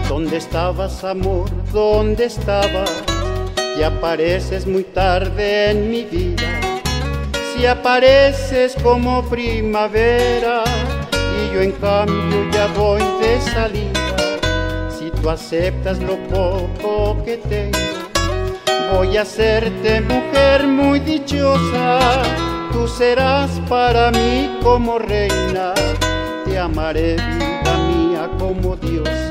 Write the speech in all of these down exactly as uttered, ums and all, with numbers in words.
¿Dónde estabas, amor? ¿Dónde estabas? Ya apareces muy tarde en mi vida. Si apareces como primavera y yo en cambio ya voy de salida. Si tú aceptas lo poco que tengo, voy a hacerte mujer muy dichosa. Tú serás para mí como reina, te amaré vida mía como diosa.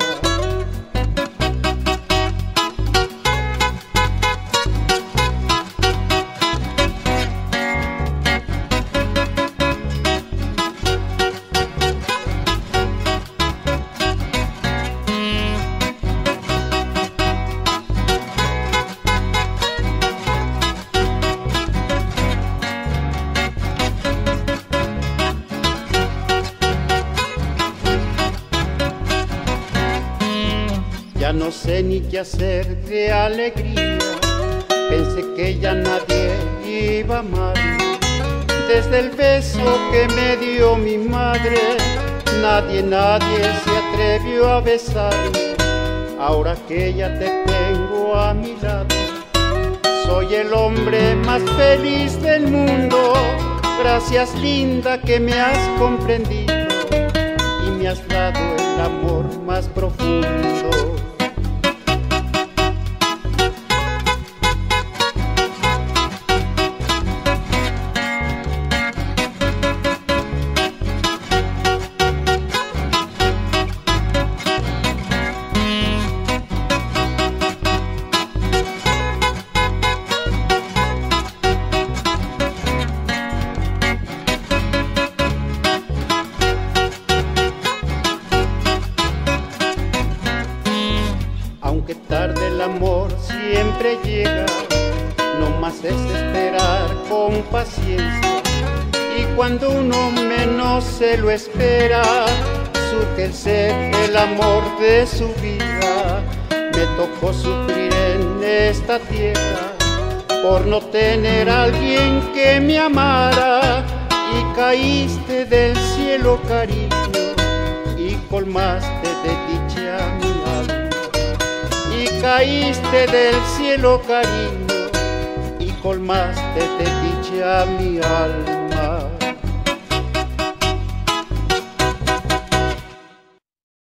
Ya no sé ni qué hacer de alegría, pensé que ya nadie iba a amarme. Desde el beso que me dio mi madre, nadie, nadie se atrevió a besarme. Ahora que ya te tengo a mi lado, soy el hombre más feliz del mundo. Gracias, linda, que me has comprendido y me has dado el amor más profundo. Aunque tarde el amor siempre llega, no más es esperar con paciencia. Y cuando uno menos se lo espera, surge el ser el amor de su vida. Me tocó sufrir en esta tierra por no tener a alguien que me amara. Y caíste del cielo, cariño, y colmaste de dicha mi alma. Y caíste del cielo, cariño, y colmaste de dicha mi alma.